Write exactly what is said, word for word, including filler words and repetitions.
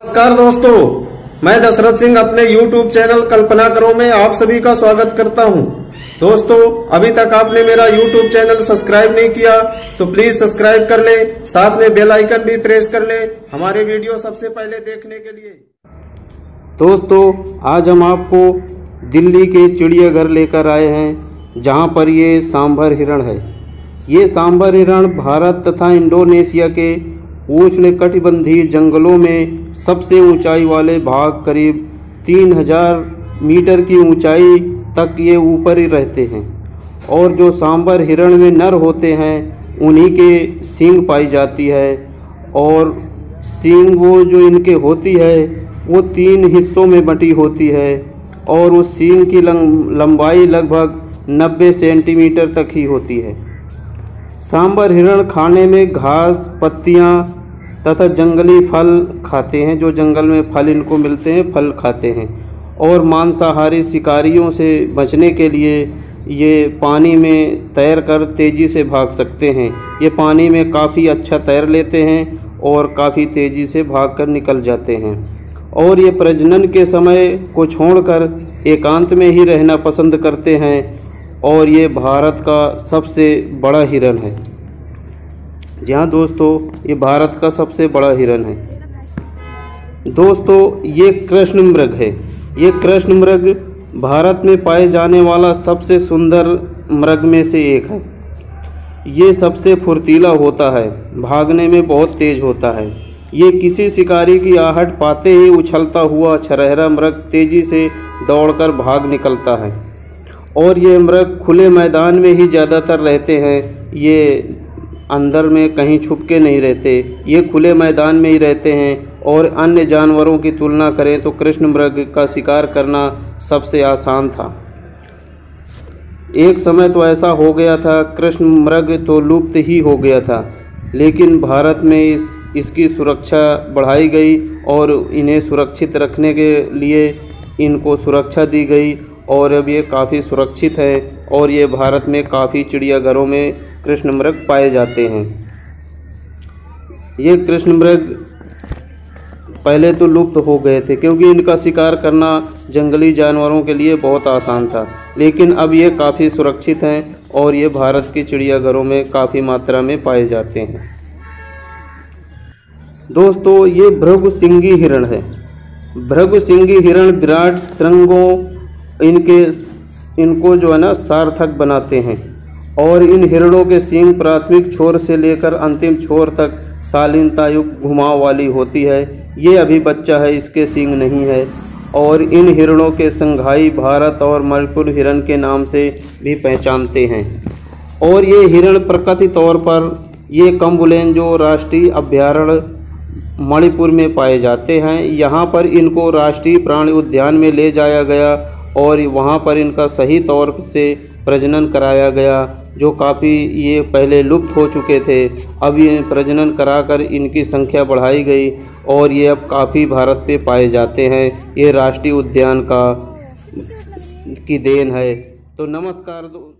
नमस्कार दोस्तों, मैं दशरथ सिंह अपने YouTube चैनल कल्पना करो में आप सभी का स्वागत करता हूं। दोस्तों, अभी तक आपने मेरा YouTube चैनल सब्सक्राइब नहीं किया तो प्लीज सब्सक्राइब कर लें, साथ में बेल आइकन भी प्रेस कर लें हमारे वीडियो सबसे पहले देखने के लिए। दोस्तों, आज हम आपको दिल्ली के चिड़ियाघर लेकर आए हैं, जहां पर ये सांभर हिरण है। ये सांभर हिरण भारत तथा इंडोनेशिया के उष्णकटिबंधीय जंगलों में सबसे ऊंचाई वाले भाग करीब तीन हज़ार मीटर की ऊंचाई तक ये ऊपर ही रहते हैं। और जो सांभर हिरण में नर होते हैं उन्हीं के सींग पाई जाती है, और सींग वो जो इनके होती है वो तीन हिस्सों में बंटी होती है, और उस सींग की लंबाई लगभग नब्बे सेंटीमीटर तक ही होती है। सांभर हिरण खाने में घास, पत्तियाँ तथा जंगली फल खाते हैं। जो जंगल में फल इनको मिलते हैं, फल खाते हैं। और मांसाहारी शिकारियों से बचने के लिए ये पानी में तैर कर तेज़ी से भाग सकते हैं। ये पानी में काफ़ी अच्छा तैर लेते हैं और काफ़ी तेज़ी से भागकर निकल जाते हैं। और ये प्रजनन के समय को छोड़कर एकांत में ही रहना पसंद करते हैं, और ये भारत का सबसे बड़ा हिरण है। जी हाँ दोस्तों, ये भारत का सबसे बड़ा हिरण है। दोस्तों, ये कृष्ण मृग है। ये कृष्ण मृग भारत में पाए जाने वाला सबसे सुंदर मृग में से एक है। ये सबसे फुर्तीला होता है, भागने में बहुत तेज होता है। ये किसी शिकारी की आहट पाते ही उछलता हुआ छरहरा मृग तेजी से दौड़कर भाग निकलता है। और ये मृग खुले मैदान में ही ज़्यादातर रहते हैं। ये अंदर में कहीं छुप के नहीं रहते, ये खुले मैदान में ही रहते हैं। और अन्य जानवरों की तुलना करें तो कृष्ण मृग का शिकार करना सबसे आसान था। एक समय तो ऐसा हो गया था, कृष्ण मृग तो लुप्त ही हो गया था, लेकिन भारत में इस इसकी सुरक्षा बढ़ाई गई और इन्हें सुरक्षित रखने के लिए इनको सुरक्षा दी गई, और अब ये काफ़ी सुरक्षित है। और ये भारत में काफ़ी चिड़ियाघरों में कृष्ण मृग पाए जाते हैं। ये कृष्ण मृग पहले तो लुप्त हो गए थे, क्योंकि इनका शिकार करना जंगली जानवरों के लिए बहुत आसान था, लेकिन अब ये काफ़ी सुरक्षित हैं और ये भारत के चिड़ियाघरों में काफ़ी मात्रा में पाए जाते हैं। दोस्तों, ये भृगुशिंगी हिरण है। भृगुशिंगी हिरण विराट श्रृंगों इनके इनको जो है ना सार्थक बनाते हैं। और इन हिरणों के सींग प्राथमिक छोर से लेकर अंतिम छोर तक शालीनतायुक्त घुमाव वाली होती है। ये अभी बच्चा है, इसके सींग नहीं है। और इन हिरणों के संघाई भारत और मणिपुर हिरण के नाम से भी पहचानते हैं। और ये हिरण प्रकृति तौर पर ये कम्बुलेंजो राष्ट्रीय अभयारण्य मणिपुर में पाए जाते हैं। यहाँ पर इनको राष्ट्रीय प्राणी उद्यान में ले जाया गया और वहाँ पर इनका सही तौर से प्रजनन कराया गया, जो काफ़ी ये पहले लुप्त हो चुके थे। अब ये प्रजनन कराकर इनकी संख्या बढ़ाई गई और ये अब काफ़ी भारत पे पाए जाते हैं। ये राष्ट्रीय उद्यान का की देन है। तो नमस्कार।